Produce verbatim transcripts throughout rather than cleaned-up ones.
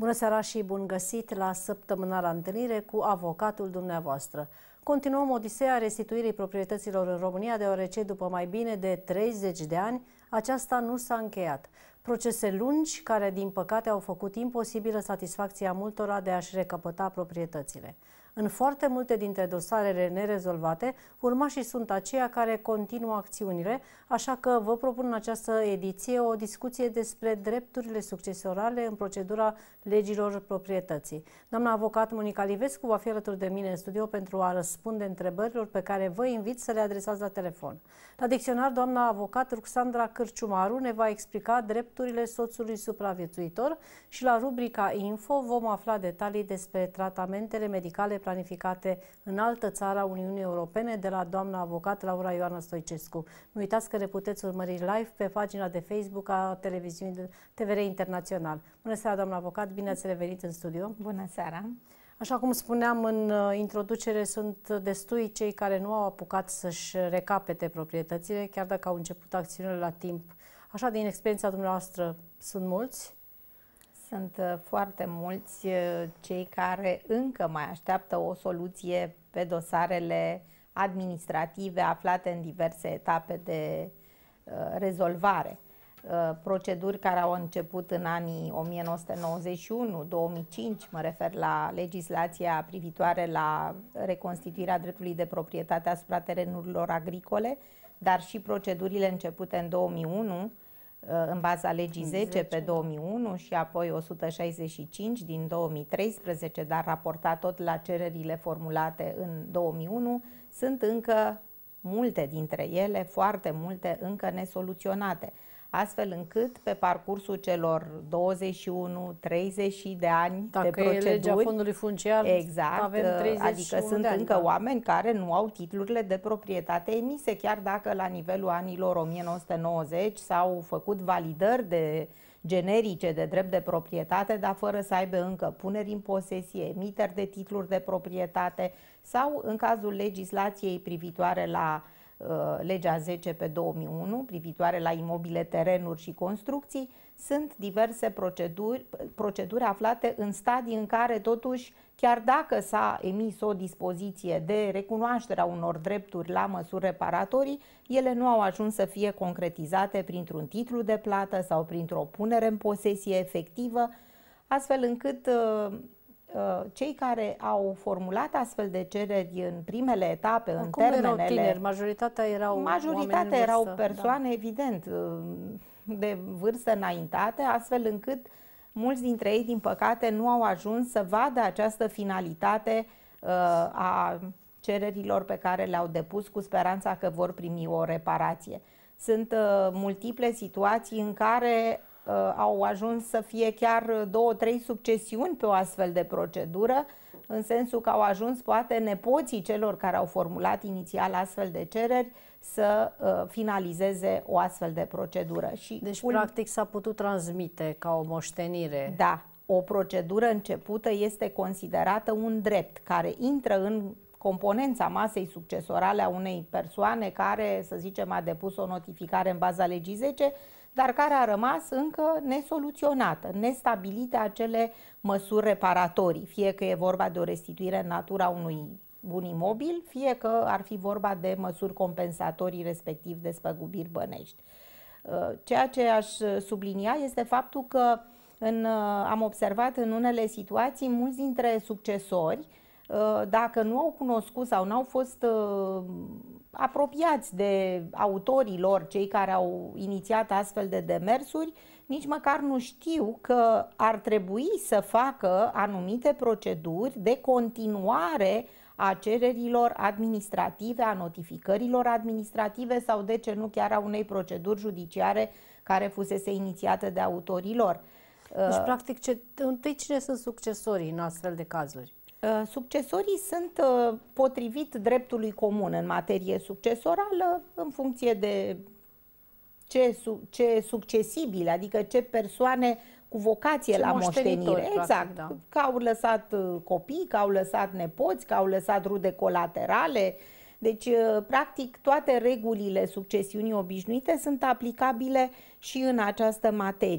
Bună seara și bun găsit la săptămânala întâlnire cu avocatul dumneavoastră. Continuăm odiseea restituirii proprietăților în România, deoarece după mai bine de treizeci de ani, aceasta nu s-a încheiat. Procese lungi care, din păcate, au făcut imposibilă satisfacția multora de a-și recăpăta proprietățile. În foarte multe dintre dosarele nerezolvate, urmașii sunt aceia care continuă acțiunile, așa că vă propun în această ediție o discuție despre drepturile succesorale în procedura legilor proprietății. Doamna avocat Monica Livescu va fi alături de mine în studio pentru a răspunde întrebărilor pe care vă invit să le adresați la telefon. La dicționar, doamna avocat Ruxandra Cârciumaru ne va explica drepturile soțului supraviețuitor și la rubrica Info vom afla detalii despre tratamentele medicale planificate în altă țară a Uniunii Europene de la doamna avocat Laura Ioana Stoicescu. Nu uitați că le puteți urmări live pe pagina de Facebook a televiziunii T V R Internațional. Bună seara, doamna avocat, bine ați revenit în studio. Bună seara. Așa cum spuneam în introducere, sunt destui cei care nu au apucat să-și recapete proprietățile, chiar dacă au început acțiunile la timp. Așa, din experiența dumneavoastră, sunt mulți? Sunt foarte mulți cei care încă mai așteaptă o soluție pe dosarele administrative aflate în diverse etape de uh, rezolvare. Uh, proceduri care au început în anii o mie nouă sute nouăzeci și unu două mii cinci, mă refer la legislația privitoare la reconstituirea dreptului de proprietate asupra terenurilor agricole, dar și procedurile începute în două mii unu, în baza legii zece pe două mii unu și apoi o sută șaizeci și cinci din două mii treisprezece, dar raportat tot la cererile formulate în două mii unu, sunt încă multe dintre ele, foarte multe, încă nesoluționate. Astfel încât pe parcursul celor douăzeci și unu treizeci de ani Dacă de proceduri, e legea fondului funciar, exact, avem treizeci adică sunt de ani, încă da. oameni care nu au titlurile de proprietate emise, chiar dacă la nivelul anilor o mie nouă sute nouăzeci s-au făcut validări de generice de drept de proprietate, dar fără să aibă încă puneri în posesie, emiteri de titluri de proprietate sau, în cazul legislației privitoare la legea zece pe două mii unu, privitoare la imobile, terenuri și construcții, sunt diverse proceduri, proceduri aflate în stadii în care totuși, chiar dacă s-a emis o dispoziție de recunoaștere a unor drepturi la măsuri reparatorii, ele nu au ajuns să fie concretizate printr-un titlu de plată sau printr-o punere în posesie efectivă, astfel încât cei care au formulat astfel de cereri în primele etape, în Acum termenele... erau tineri, majoritatea erau Majoritatea erau vârstă, persoane, da. evident, de vârstă înaintate, astfel încât mulți dintre ei, din păcate, nu au ajuns să vadă această finalitate uh, a cererilor pe care le-au depus cu speranța că vor primi o reparație. Sunt uh, multiple situații în care uh, au ajuns să fie chiar două, trei succesiuni pe o astfel de procedură, în sensul că au ajuns poate nepoții celor care au formulat inițial astfel de cereri să uh, finalizeze o astfel de procedură. Și deci, un... practic, s-a putut transmite ca o moștenire. Da, o procedură începută este considerată un drept care intră în componența masei succesorale a unei persoane care, să zicem, a depus o notificare în baza legii zece, dar care a rămas încă nesoluționată, nestabilite acele măsuri reparatorii, fie că e vorba de o restituire în natura unui bun imobil, fie că ar fi vorba de măsuri compensatorii, respectiv despăgubiri bănești. Ceea ce aș sublinia este faptul că în, am observat în unele situații mulți dintre succesori, dacă nu au cunoscut sau nu au fost apropiați de autorii lor, cei care au inițiat astfel de demersuri, nici măcar nu știu că ar trebui să facă anumite proceduri de continuare a cererilor administrative, a notificărilor administrative sau, de ce nu, chiar a unei proceduri judiciare care fusese inițiată de autorii lor. Deci, practic, ce, întâi cine sunt succesorii în astfel de cazuri? Succesorii sunt potrivit dreptului comun în materie succesorală, în funcție de ce, ce succesibile, adică ce persoane cu vocație ce la moștenire. Exact. Practic, da. Că au lăsat copii, că au lăsat nepoți, că au lăsat rude colaterale. Deci, practic, toate regulile succesiunii obișnuite sunt aplicabile și în această materie.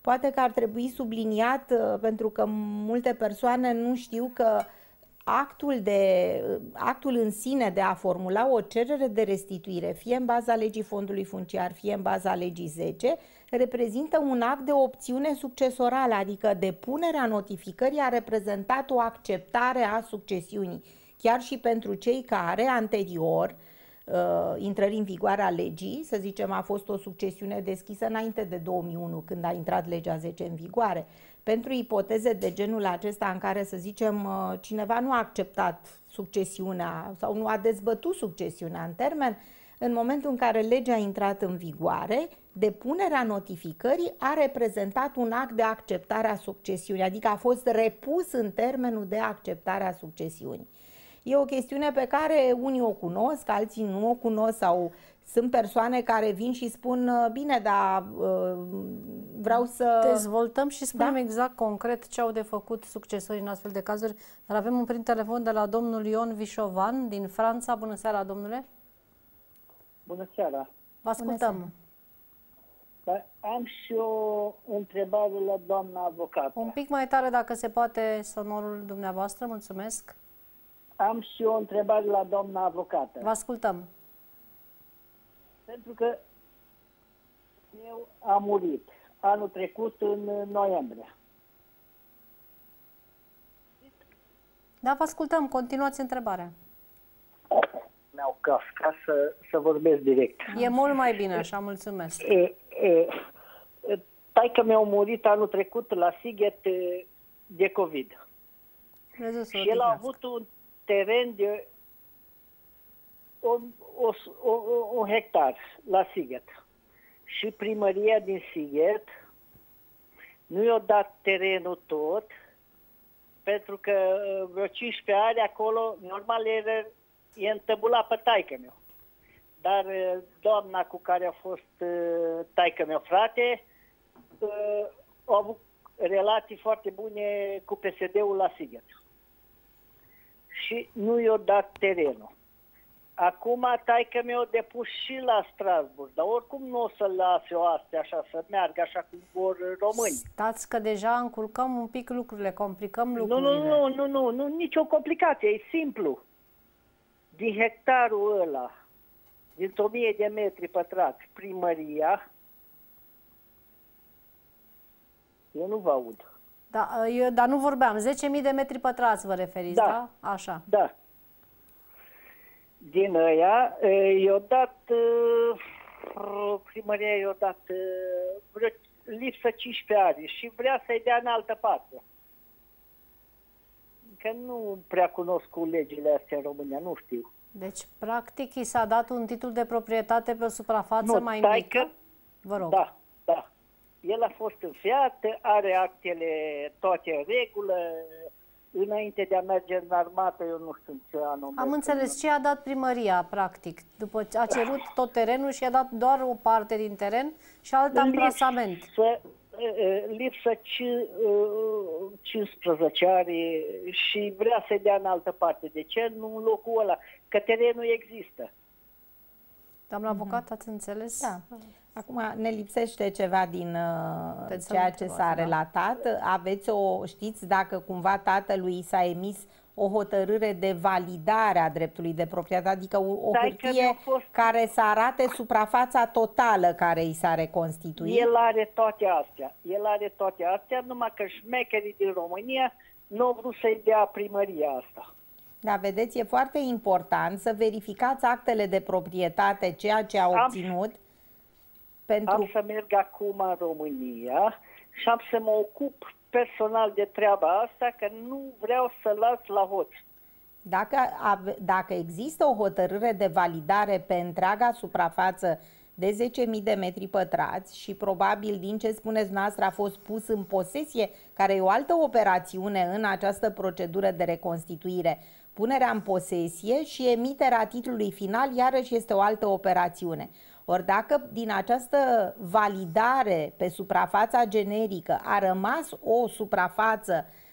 Poate că ar trebui subliniat, pentru că multe persoane nu știu că actul, de, actul în sine de a formula o cerere de restituire, fie în baza legii fondului funciar, fie în baza legii zece, reprezintă un act de opțiune succesorală, adică depunerea notificării a reprezentat o acceptare a succesiunii, chiar și pentru cei care anterior uh, intrării în vigoare a legii, să zicem a fost o succesiune deschisă înainte de două mii unu, când a intrat legea zece în vigoare. Pentru ipoteze de genul acesta în care, să zicem, cineva nu a acceptat succesiunea sau nu a dezbătut succesiunea în termen, în momentul în care legea a intrat în vigoare, depunerea notificării a reprezentat un act de acceptare a succesiunii, adică a fost repus în termenul de acceptare a succesiunii. E o chestiune pe care unii o cunosc, alții nu o cunosc sau sunt persoane care vin și spun, bine, dar vreau să... Dezvoltăm și spunem da? exact, concret, ce au de făcut succesorii în astfel de cazuri. Dar avem un prim telefon de la domnul Ion Vișovan din Franța. Bună seara, domnule! Bună seara! Vă ascultăm! Dar am și o întrebare la doamna avocat. Un pic mai tare, dacă se poate, sonorul dumneavoastră. Mulțumesc! Am și o întrebare la doamna avocată. Vă ascultăm! Pentru că eu am murit anul trecut în noiembrie. Da, vă ascultăm. Continuați întrebarea. Mi-au cascat să, să vorbesc direct. E mult mai bine așa, mulțumesc. E, e, taică mi-au murit anul trecut la Sighet de COVID. Și el a avut un teren de un, o, o, un hectar la Sighet. Și primăria din Sighet nu i-a dat terenul tot, pentru că vreo cincisprezece ani acolo, normal, e, e întăbulat pe taică-meu. Dar doamna cu care a fost taică-meu frate a avut relații foarte bune cu P S D-ul la Sighet. Și nu i-a dat terenul. Acum taică-mi o depus și la Strasbourg, dar oricum nu o să lase o astea așa, să meargă așa cum vor români. Stați că deja încurcăm un pic lucrurile, complicăm lucrurile. Nu, nu, nu, nu, nu, nu, nicio complicație, e simplu. Din hectarul ăla, din o mie de metri pătrați, primăria, eu nu vă aud. Da, eu, dar nu vorbeam, zece mii de metri pătrați vă referiți, da? da? Așa. Da. Din ăia, i-a dat, primăria i-a dat vreo lipsă cincisprezece ani și vrea să-i dea în altă parte. Că nu prea cunosc cu legile astea în România, nu știu. Deci, practic, i s-a dat un titlu de proprietate pe o suprafață nu, mai taică, mică? Vă rog. Da, da. El a fost înfiat, are actele toate în regulă. Înainte de a merge în armată, eu nu știu ce anume. Am înțeles ce a dat primăria, practic. După ce a cerut tot terenul și a dat doar o parte din teren și alt amplasament. Lipsă, lipsă cincisprezece ani și vrea să-i dea în altă parte. De ce? Nu în locul ăla. Că terenul există. Doamna avocat, ați înțeles? Da. Acum ne lipsește ceva din uh, ceea ce s-a relatat. Aveți o, știți dacă cumva tatălui s-a emis o hotărâre de validare a dreptului de proprietate, adică o, o hârtie fost... care să arate suprafața totală care i s-a reconstituit? El are toate astea. El are toate astea, numai că șmecherii din România nu au vrut să-i dea primăria asta. Da, vedeți, e foarte important să verificați actele de proprietate, ceea ce a obținut. Am... Pentru... Am să merg acum în România și am să mă ocup personal de treaba asta, că nu vreau să las la hoț. Dacă, dacă există o hotărâre de validare pe întreaga suprafață de zece mii de metri pătrați și probabil din ce spuneți noastră a fost pus în posesie, care e o altă operațiune în această procedură de reconstituire, punerea în posesie și emiterea titlului final iarăși este o altă operațiune. Ori dacă din această validare pe suprafața generică a rămas o suprafață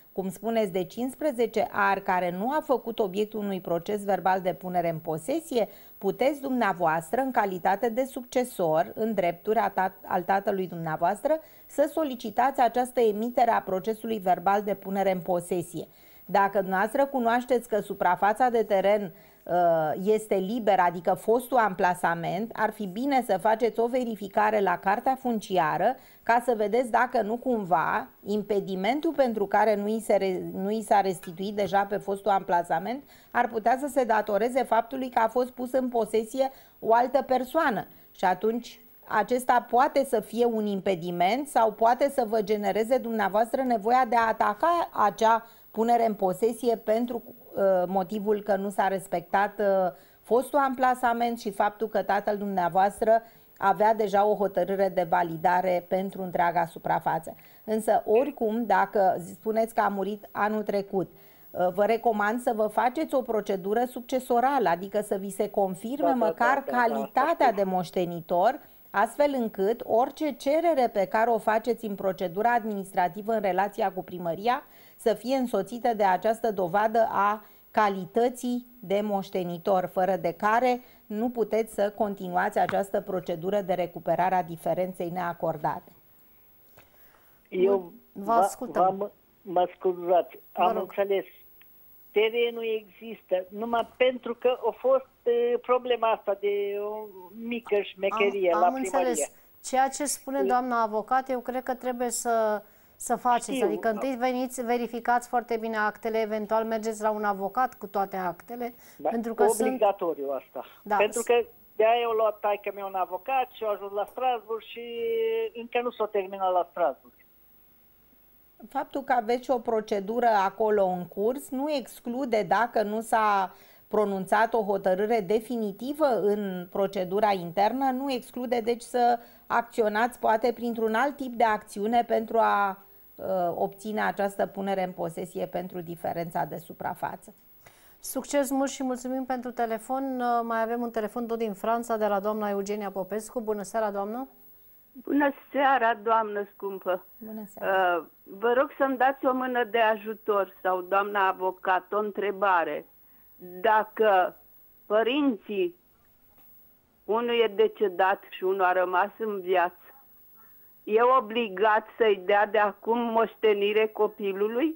cum spuneți, de cincisprezece ani, care nu a făcut obiectul unui proces verbal de punere în posesie, puteți dumneavoastră, în calitate de succesor în drepturi al tatălui dumneavoastră, să solicitați această emitere a procesului verbal de punere în posesie. Dacă dumneavoastră cunoașteți că suprafața de teren este liberă, adică fostul amplasament, ar fi bine să faceți o verificare la cartea funciară ca să vedeți dacă nu cumva impedimentul pentru care nu i, se, nu i s-a restituit deja pe fostul amplasament ar putea să se datoreze faptului că a fost pus în posesie o altă persoană și atunci acesta poate să fie un impediment sau poate să vă genereze dumneavoastră nevoia de a ataca acea punere în posesie pentru uh, motivul că nu s-a respectat uh, fostul amplasament și faptul că tatăl dumneavoastră avea deja o hotărâre de validare pentru întreaga suprafață. Însă, oricum, dacă spuneți că a murit anul trecut, uh, vă recomand să vă faceți o procedură succesorală, adică să vi se confirme da, măcar da, da, calitatea da, da, de moștenitor, astfel încât orice cerere pe care o faceți în procedura administrativă în relația cu primăria să fie însoțită de această dovadă a calității de moștenitor, fără de care nu puteți să continuați această procedură de recuperare a diferenței neacordate. Eu vă ascultăm. Mă scuzați, am înțeles. Terenul există, numai pentru că a fost problema asta de o mică șmecherie am, la am primărie. Înțeles. Ceea ce spune doamna avocat, eu cred că trebuie să, să faceți. Știu. Adică întâi veniți, verificați foarte bine actele, eventual mergeți la un avocat cu toate actele. Da, pentru că obligatoriu sunt... asta. Da. Pentru că de-aia eu luat taică meu un avocat și eu ajuns la Strasbourg și încă nu s-o terminat la Strasbourg. Faptul că aveți o procedură acolo în curs nu exclude, dacă nu s-a pronunțat o hotărâre definitivă în procedura internă, nu exclude deci să acționați poate printr-un alt tip de acțiune pentru a uh, obține această punere în posesie pentru diferența de suprafață. Succes mult și mulțumim pentru telefon. Uh, mai avem un telefon tot din Franța de la doamna Eugenia Popescu. Bună seara, doamnă! Bună seara, doamnă scumpă! Bună seara! Uh, vă rog să-mi dați o mână de ajutor sau, doamna avocat, o întrebare. Dacă părinții, unul e decedat și unul a rămas în viață, e obligat să-i dea de acum moștenire copilului?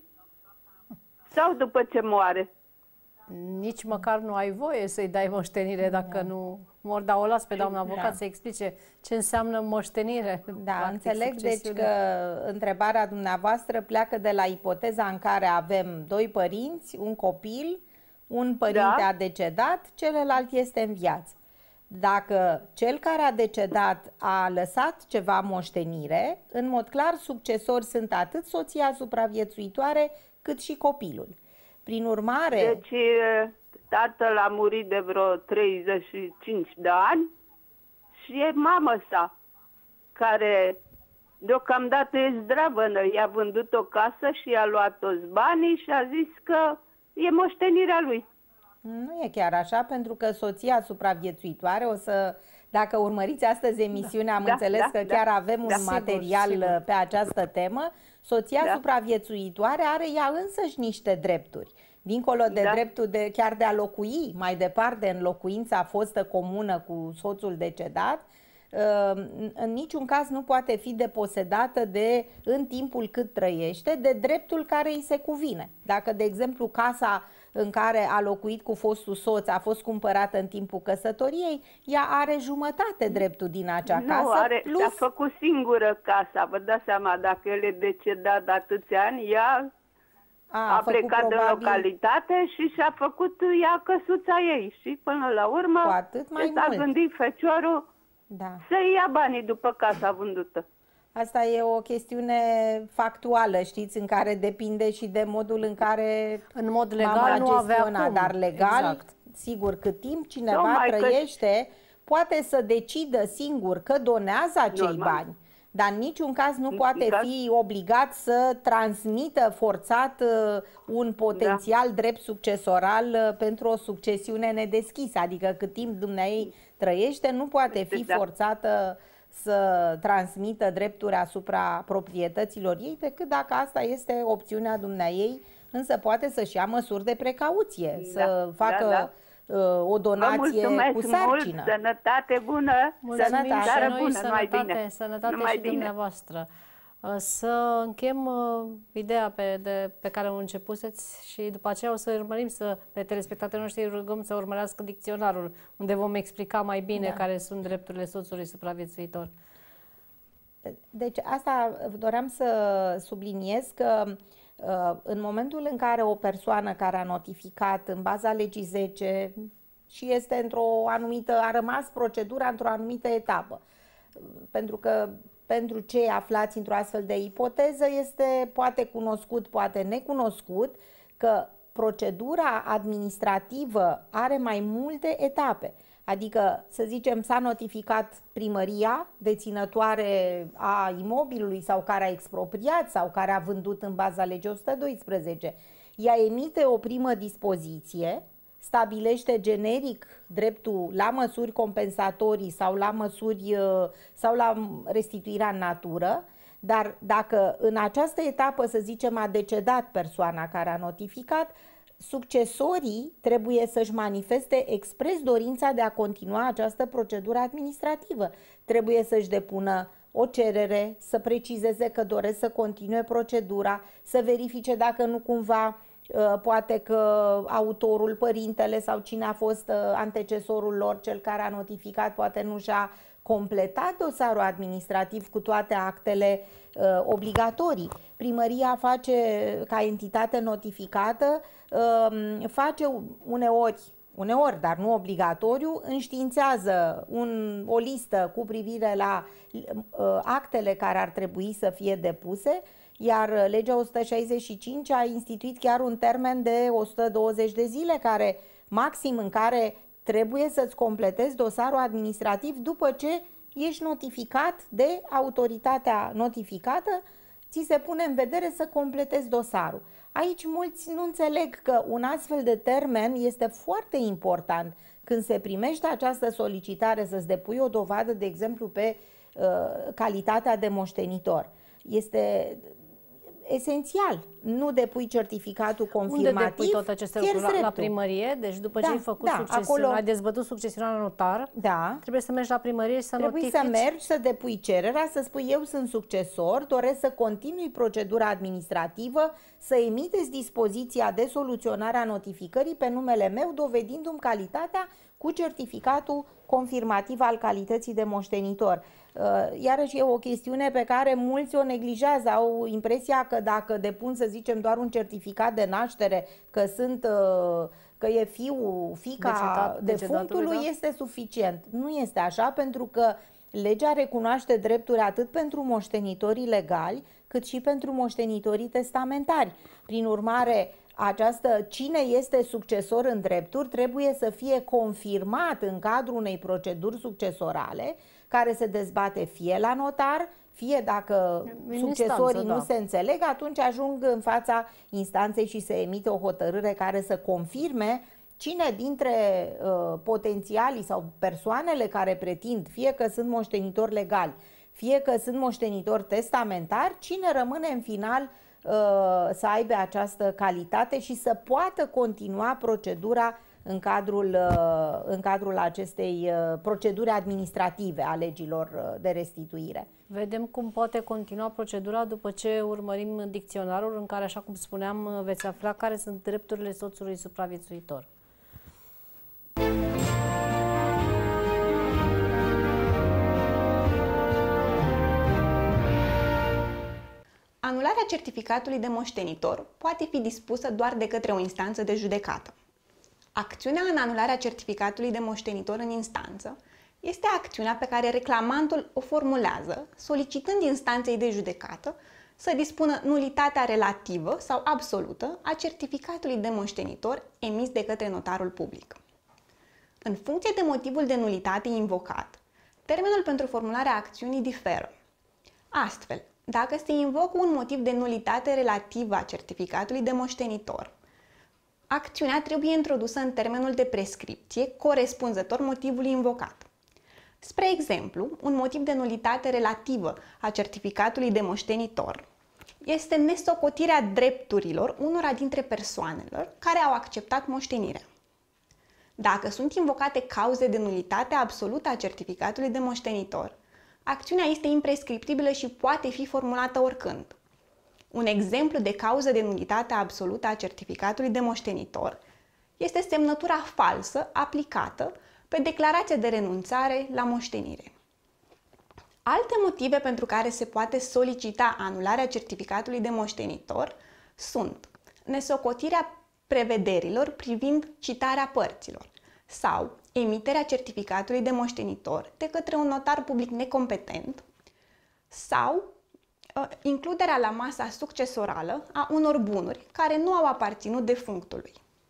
Sau după ce moare? Nici măcar nu ai voie să-i dai moștenire dacă da. nu mor, dar o las pe doamna avocat da. să explice ce înseamnă moștenire. Da, practic, înțeleg deci că întrebarea dumneavoastră pleacă de la ipoteza în care avem doi părinți, un copil, un părinte da. a decedat, celălalt este în viață. Dacă cel care a decedat a lăsat ceva moștenire, în mod clar succesori sunt atât soția supraviețuitoare cât și copilul. Prin urmare... Deci tatăl a murit de vreo treizeci și cinci de ani și e mama sa, care deocamdată e zdravănă. I-a vândut o casă și i-a luat toți banii și a zis că e moștenirea lui. Nu e chiar așa, pentru că soția supraviețuitoare, o să, dacă urmăriți astăzi emisiunea, am da, înțeles da, că da, chiar avem da, un material sigur, sigur. pe această temă, soția da. supraviețuitoare are ea însăși niște drepturi. Dincolo de da. dreptul de chiar de a locui mai departe în locuința fostă comună cu soțul decedat, în niciun caz nu poate fi deposedată de, în timpul cât trăiește, de dreptul care îi se cuvine. Dacă, de exemplu, casa în care a locuit cu fostul soț a fost cumpărată în timpul căsătoriei, ea are jumătate dreptul din acea nu, casă. Are, plus... a făcut singură casa, vă dați seama, dacă el e decedat de atâția ani, ea a, a plecat probabil... în localitate și și-a făcut ea căsuța ei și până la urmă s-a gândit feciorul da. să ia banii după casa vândută. Asta e o chestiune factuală, știți, în care depinde și de modul în care în mod legal nu avea cum. Dar legal, exact. sigur, cât timp cineva trăiește, că... poate să decidă singur că donează acei Normal. bani, dar în niciun caz nu poate fi obligat să transmită forțat un potențial da. drept succesoral pentru o succesiune nedeschisă. Adică cât timp dumneaei trăiește, nu poate fi forțată să transmită drepturi asupra proprietăților ei, decât dacă asta este opțiunea dumneaei, însă poate să-și ia măsuri de precauție, da, să facă da, da. o donație cu sarcină. Mult, sănătate bună, mulțumim sănătate și noi, bună, sănătate, numai bine. sănătate numai și bine. dumneavoastră. Să închem uh, ideea pe, de, pe care o începuseți și după aceea o să urmărim să, pe telespectatorii noștri rugăm să urmărească dicționarul, unde vom explica mai bine da. care sunt drepturile soțului supraviețuitor. Deci asta doream să subliniez că uh, în momentul în care o persoană care a notificat în baza legii zece și este într-o anumită, a rămas procedura într-o anumită etapă, pentru că pentru cei aflați într-o astfel de ipoteză este poate cunoscut, poate necunoscut că procedura administrativă are mai multe etape. Adică, să zicem, s-a notificat primăria deținătoare a imobilului sau care a expropriat sau care a vândut în baza legii o sută doisprezece. Ea emite o primă dispoziție, stabilește generic dreptul la măsuri compensatorii sau la măsuri sau la restituirea în natură, dar dacă în această etapă, să zicem, a decedat persoana care a notificat, succesorii trebuie să-și manifeste expres dorința de a continua această procedură administrativă. Trebuie să-și depună o cerere, să precizeze că doresc să continue procedura, să verifice dacă nu cumva poate că autorul, părintele sau cine a fost antecesorul lor, cel care a notificat, poate nu și-a completat dosarul administrativ cu toate actele uh, obligatorii. Primăria face, ca entitate notificată, uh, face uneori, uneori, dar nu obligatoriu, înștiințează un, o listă cu privire la uh, actele care ar trebui să fie depuse, iar legea o sută șaizeci și cinci a instituit chiar un termen de o sută douăzeci de zile, care maxim în care trebuie să-ți completezi dosarul administrativ după ce ești notificat de autoritatea notificată, ți se pune în vedere să completezi dosarul. Aici mulți nu înțeleg că un astfel de termen este foarte important când se primește această solicitare să-ți depui o dovadă, de exemplu, pe uh, calitatea de moștenitor. Este esențial. Nu depui certificatul confirmativ. Unde depui tot aceste lucruri? La, la primărie? Deci după da, ce ai făcut da, succesiunea, acolo ai dezbătut succesiunea la notar, da, trebuie să mergi la primărie și să trebuie notifici. Trebuie să mergi, să depui cererea, să spui eu sunt succesor, doresc să continui procedura administrativă, să emiteți dispoziția de soluționare a notificării pe numele meu, dovedindu-mi calitatea cu certificatul confirmativ al calității de moștenitor. Iarăși e o chestiune pe care mulți o neglijează, au impresia că dacă depun, să zicem, doar un certificat de naștere, că sunt, că e fiul, fiica defunctului, da? Este suficient. Nu este așa, pentru că legea recunoaște drepturi atât pentru moștenitorii legali, cât și pentru moștenitorii testamentari. Prin urmare, această, cine este succesor în drepturi trebuie să fie confirmat în cadrul unei proceduri succesorale care se dezbate fie la notar, fie dacă în succesorii instanță, nu da. se înțeleg, atunci ajung în fața instanței și se emite o hotărâre care să confirme cine dintre uh, potențialii sau persoanele care pretind, fie că sunt moștenitori legali, fie că sunt moștenitori testamentari, cine rămâne în final să aibă această calitate și să poată continua procedura în cadrul, în cadrul acestei proceduri administrative a legilor de restituire. Vedem cum poate continua procedura după ce urmărim dicționarul în care, așa cum spuneam, veți afla care sunt drepturile soțului supraviețuitor. Anularea certificatului de moștenitor poate fi dispusă doar de către o instanță de judecată. Acțiunea în anularea certificatului de moștenitor în instanță este acțiunea pe care reclamantul o formulează, solicitând instanței de judecată să dispună nulitatea relativă sau absolută a certificatului de moștenitor emis de către notarul public. În funcție de motivul de nulitate invocat, termenul pentru formularea acțiunii diferă. Astfel, dacă se invocă un motiv de nulitate relativă a certificatului de moștenitor, acțiunea trebuie introdusă în termenul de prescripție corespunzător motivului invocat. Spre exemplu, un motiv de nulitate relativă a certificatului de moștenitor este nesocotirea drepturilor unora dintre persoanelor care au acceptat moștenirea. Dacă sunt invocate cauze de nulitate absolută a certificatului de moștenitor, acțiunea este imprescriptibilă și poate fi formulată oricând. Un exemplu de cauză de nulitate absolută a certificatului de moștenitor este semnătura falsă aplicată pe declarația de renunțare la moștenire. Alte motive pentru care se poate solicita anularea certificatului de moștenitor sunt nesocotirea prevederilor privind citarea părților sau emiterea certificatului de moștenitor de către un notar public necompetent sau uh, includerea la masa succesorală a unor bunuri care nu au aparținut defunctului.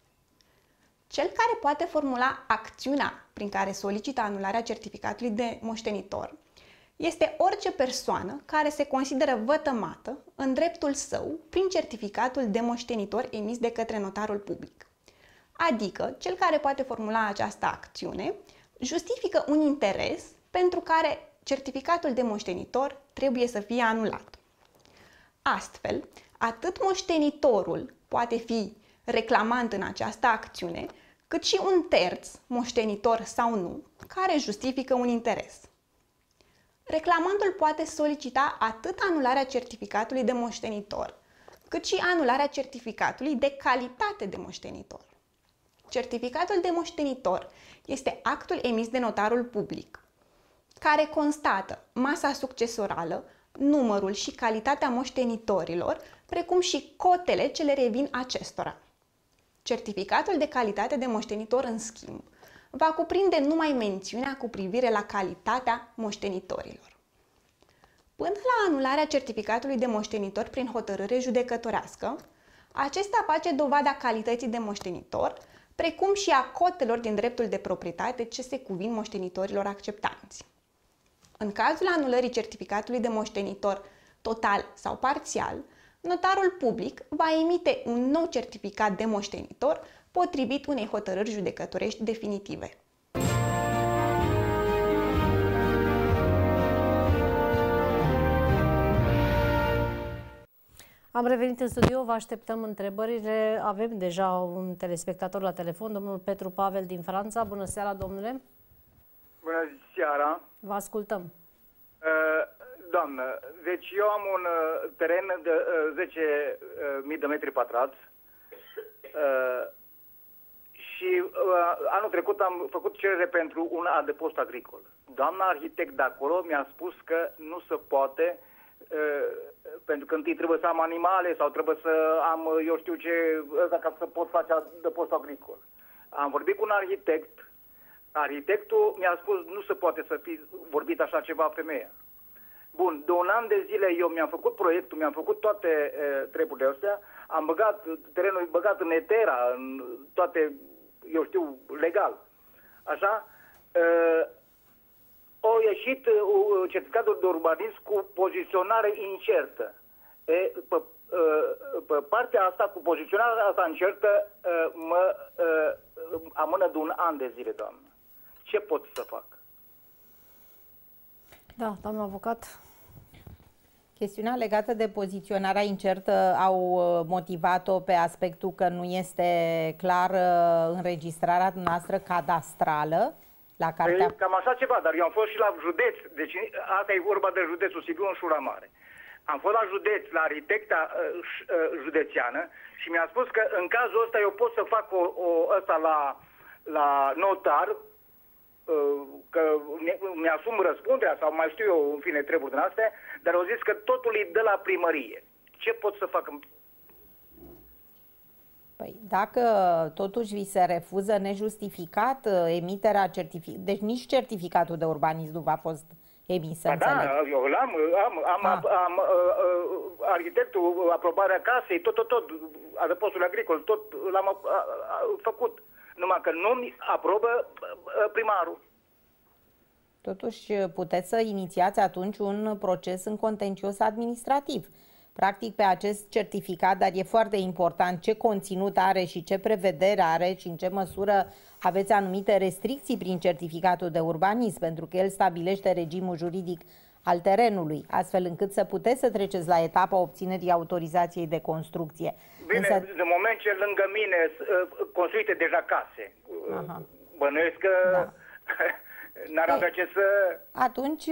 Cel care poate formula acțiunea prin care solicită anularea certificatului de moștenitor este orice persoană care se consideră vătămată în dreptul său prin certificatul de moștenitor emis de către notarul public. Adică, cel care poate formula această acțiune justifică un interes pentru care certificatul de moștenitor trebuie să fie anulat. Astfel, atât moștenitorul poate fi reclamant în această acțiune, cât și un terț, moștenitor sau nu, care justifică un interes. Reclamantul poate solicita atât anularea certificatului de moștenitor, cât și anularea certificatului de calitate de moștenitor. Certificatul de moștenitor este actul emis de notarul public, care constată masa succesorală, numărul și calitatea moștenitorilor, precum și cotele ce le revin acestora. Certificatul de calitate de moștenitor, în schimb, va cuprinde numai mențiunea cu privire la calitatea moștenitorilor. Până la anularea certificatului de moștenitor prin hotărâre judecătorească, acesta face dovada calității de moștenitor, precum și a cotelor din dreptul de proprietate ce se cuvin moștenitorilor acceptanți. În cazul anulării certificatului de moștenitor total sau parțial, notarul public va emite un nou certificat de moștenitor potrivit unei hotărâri judecătorești definitive. Am revenit în studio, vă așteptăm întrebările. Avem deja un telespectator la telefon, domnul Petru Pavel din Franța. Bună seara, domnule! Bună seara! Vă ascultăm! Doamnă, deci eu am un uh, teren de uh, zece mii de metri pătrați uh, și uh, anul trecut am făcut cerere pentru un adăpost agricol. Doamna arhitect de acolo mi-a spus că nu se poate, uh, pentru că întâi trebuie să am animale sau trebuie să am, eu știu ce, ca să pot face adăpost agricol. Am vorbit cu un arhitect, arhitectul mi-a spus nu se poate să fi vorbit așa ceva femeia. Bun, de un an de zile eu mi-am făcut proiectul, mi-am făcut toate e, treburile astea, am băgat terenul băgat în etera, în toate, eu știu, legal. Așa, e, au ieșit uh, certificatul de urbanism cu poziționare incertă. E, pe, uh, pe partea asta, cu poziționarea asta incertă, uh, mă uh, amână de un an de zile, doamnă. Ce pot să fac? Da, doamnă avocat. Chestiunea legată de poziționarea incertă au motivat-o pe aspectul că nu este clar înregistrarea noastră cadastrală la cartea... Păi, cam așa ceva, dar eu am fost și la județ, deci asta e vorba de județul Sibiu în Șura Mare. Am fost la județ, la arhitecta uh, uh, județeană și mi-a spus că în cazul ăsta eu pot să fac o, o, ăsta la, la notar, că mi-asum răspunderea sau mai știu eu, în fine, treburi din astea, dar au zis că totul e de la primărie. Ce pot să fac? Păi, dacă totuși vi se refuză nejustificat emiterea certificatului, deci nici certificatul de urbanism nu v-a fost emis, da, înțeleg. Da, eu l-am, am, am, am, am uh, arhitectul, aprobarea casei, tot, tot, tot, adăpostul agricol, tot l-am făcut. Numai că nu aprobă primarul. Totuși puteți să inițiați atunci un proces în contencios administrativ. practic pe acest certificat, dar e foarte important ce conținut are și ce prevedere are și în ce măsură aveți anumite restricții prin certificatul de urbanism, pentru că el stabilește regimul juridic al terenului, astfel încât să puteți să treceți la etapa obținerii autorizației de construcție. Bine, Însă... de moment ce lângă mine construite deja case, Aha. bănuiesc că da. n-ar avea ce să... Atunci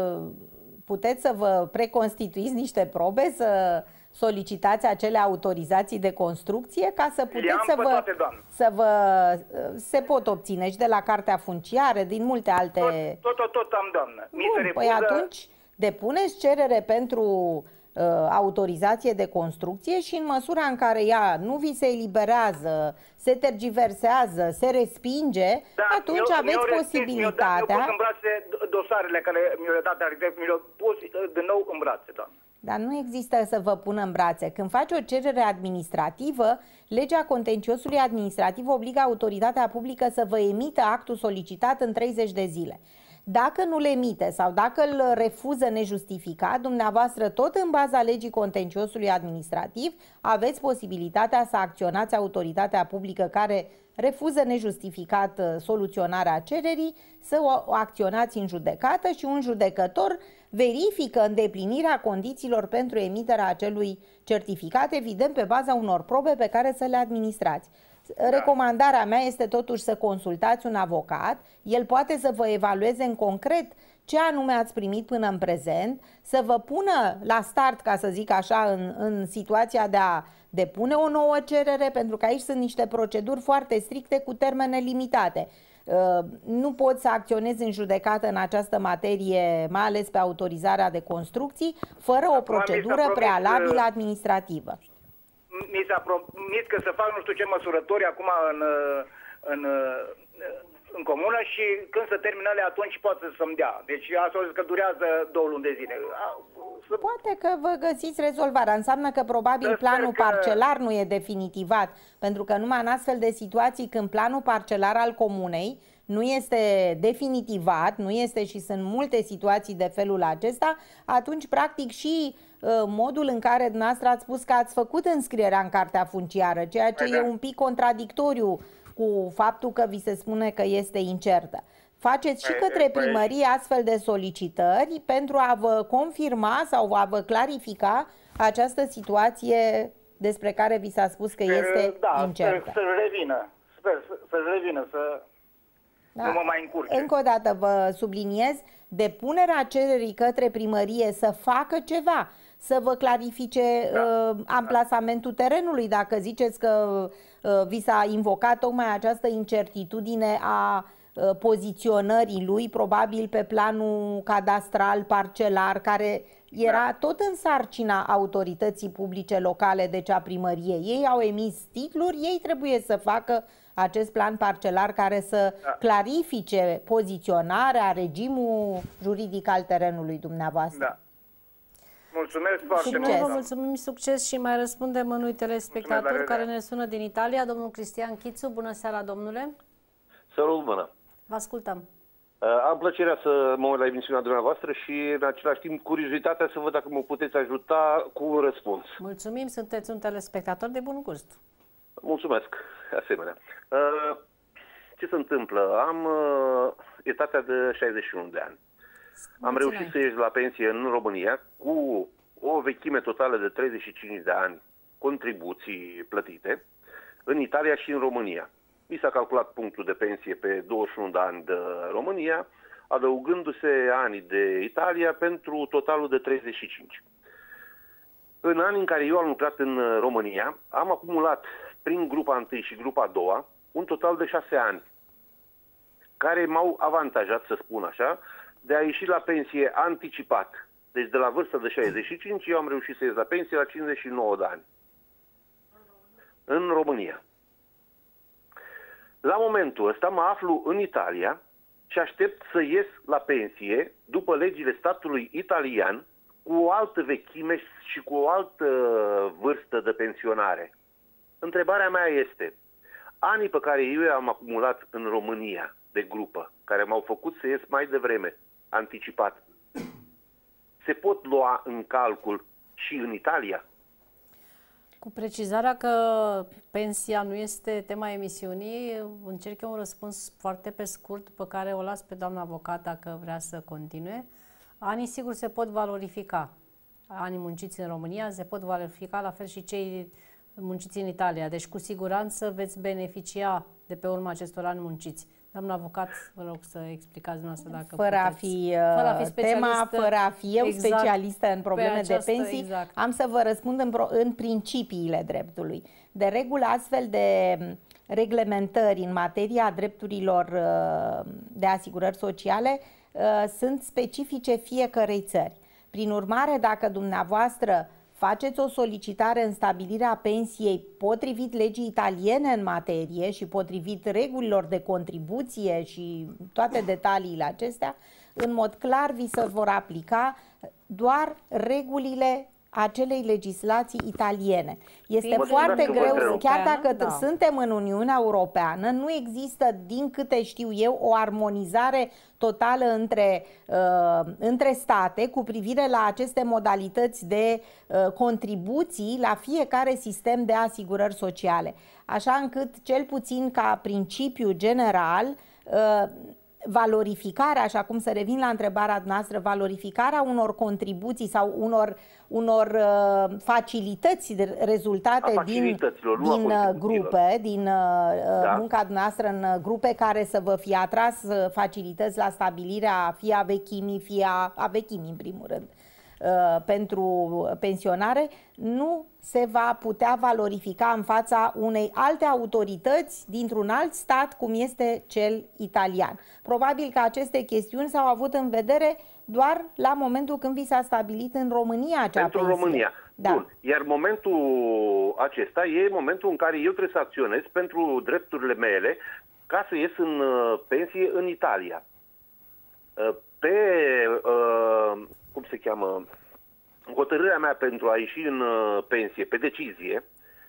puteți să vă preconstituiți niște probe, să solicitați acele autorizații de construcție ca să puteți să vă, toate, să vă... Se pot obține și de la Cartea Funciară, din multe alte... Tot, tot, tot, tot am, doamnă. Bun, refuză... Păi atunci depuneți cerere pentru uh, autorizație de construcție și în măsura în care ea nu vi se eliberează, se tergiversează, se respinge, da, atunci mi-o, aveți mi-o posibilitatea... Mi-au pus în brațe dosarele care mi-au dat arhitect, mi-au pus din nou în brațe, doamnă. Dar nu există să vă pună în brațe. Când faci o cerere administrativă, legea contenciosului administrativ obligă autoritatea publică să vă emită actul solicitat în treizeci de zile. Dacă nu le emite sau dacă îl refuză nejustificat, dumneavoastră tot în baza legii contenciosului administrativ aveți posibilitatea să acționați autoritatea publică care refuză nejustificat soluționarea cererii, să o acționați în judecată și un judecător verifică îndeplinirea condițiilor pentru emiterea acelui certificat, evident pe baza unor probe pe care să le administrați. Da. Recomandarea mea este totuși să consultați un avocat, el poate să vă evalueze în concret ce anume ați primit până în prezent, să vă pună la start, ca să zic așa, în, în situația de a depune o nouă cerere, pentru că aici sunt niște proceduri foarte stricte cu termene limitate. Nu poți să acționezi în judecată în această materie, mai ales pe autorizarea de construcții, fără o procedură prealabilă administrativă. Mi s-a promis că să fac nu știu ce măsurători acum în, în, în comună și când se termină alea, atunci poate să-mi dea. Deci asta zis că durează două luni de zile. Poate că vă găsiți rezolvarea. Înseamnă că probabil planul că... parcelar nu e definitivat, pentru că numai în astfel de situații când planul parcelar al comunei nu este definitivat, nu este și sunt multe situații de felul acesta, atunci practic și modul în care dumneavoastră ați spus că ați făcut înscrierea în Cartea Funciară, ceea ce e un pic contradictoriu cu faptul că vi se spune că este incertă. Faceți și către primărie astfel de solicitări pentru a vă confirma sau a vă clarifica această situație despre care vi s-a spus că este da, incertă. Să revină, sper să revină, să da. nu mă mai încurce. Încă o dată vă subliniez, depunerea cererii către primărie să facă ceva, să vă clarifice da. uh, amplasamentul terenului, dacă ziceți că uh, vi s-a invocat tocmai această incertitudine a uh, poziționării lui, probabil pe planul cadastral, parcelar, care era da. tot în sarcina autorității publice locale, deci a primăriei. Ei au emis titluri, ei trebuie să facă acest plan parcelar care să da. clarifice poziționarea, regimul juridic al terenului dumneavoastră. Da. Mulțumesc foarte mult. Vă mulțumim, succes și mai răspundem unui telespectator care ne sună din Italia, domnul Cristian Chițu. Bună seara, domnule. Salut, bună. Vă ascultăm. Uh, am plăcerea să mă uit la emisiunea dumneavoastră și în același timp curiozitatea să văd dacă mă puteți ajuta cu un răspuns. Mulțumim, sunteți un telespectator de bun gust. Mulțumesc, asemenea. Uh, ce se întâmplă? Am uh, etatea de șaizeci și unu de ani. Am Mulțumesc. reușit să ies la pensie în România cu o vechime totală de treizeci și cinci de ani, contribuții plătite, în Italia și în România. Mi s-a calculat punctul de pensie pe douăzeci și unu de ani de România, adăugându-se anii de Italia pentru totalul de treizeci și cinci. În anii în care eu am lucrat în România, am acumulat prin grupa întâi și grupa a doua un total de șase ani, care m-au avantajat, să spun așa, de a ieși la pensie anticipat. Deci de la vârsta de șaizeci și cinci eu am reușit să ies la pensie la cincizeci și nouă de ani. În România. La momentul ăsta mă aflu în Italia și aștept să ies la pensie după legile statului italian cu o altă vechime și cu o altă vârstă de pensionare. Întrebarea mea este, anii pe care eu i-am acumulat în România de grupă, care m-au făcut să ies mai devreme, anticipat, se pot lua în calcul și în Italia. Cu precizarea că pensia nu este tema emisiunii, încerc eu un răspuns foarte pe scurt, după care o las pe doamna avocat dacă vrea să continue. Anii, sigur, se pot valorifica. Anii munciți în România se pot valorifica, la fel și cei munciți în Italia. Deci, cu siguranță, veți beneficia de pe urma acestor ani munciți. Doamna avocat, vă rog să explicați dumneavoastră dacă fără puteți. A fi, fără a fi tema, fără a fi eu exact, specialistă în probleme pe această, de pensii, exact. am să vă răspund în, în principiile dreptului. De regulă, astfel de reglementări în materia drepturilor de asigurări sociale sunt specifice fiecărei țări. Prin urmare, dacă dumneavoastră faceți o solicitare în stabilirea pensiei potrivit legii italiene în materie și potrivit regulilor de contribuție și toate detaliile acestea, în mod clar vi se vor aplica doar regulile acelei legislații italiene. Este Bine, foarte greu, chiar dacă da. suntem în Uniunea Europeană, nu există, din câte știu eu, o armonizare totală între, uh, între state cu privire la aceste modalități de uh, contribuții la fiecare sistem de asigurări sociale. Așa încât, cel puțin ca principiu general, uh, valorificarea, așa cum să revin la întrebarea noastră, valorificarea unor contribuții sau unor, unor uh, facilități de rezultate din, din uh, grupe, din uh, da. munca noastră în grupe care să vă fie atras uh, facilități la stabilirea fie a vechimii, fie a, a vechimii în primul rând. Uh, pentru pensionare, nu se va putea valorifica în fața unei alte autorități dintr-un alt stat, cum este cel italian. Probabil că aceste chestiuni s-au avut în vedere doar la momentul când vi s-a stabilit în România acea Pentru pensie. România. Da. Bun. Iar momentul acesta e momentul în care eu trebuie să acționez pentru drepturile mele ca să ies în uh, pensie în Italia. Uh, pe... Uh, cum se cheamă, hotărârea mea pentru a ieși în uh, pensie, pe decizie,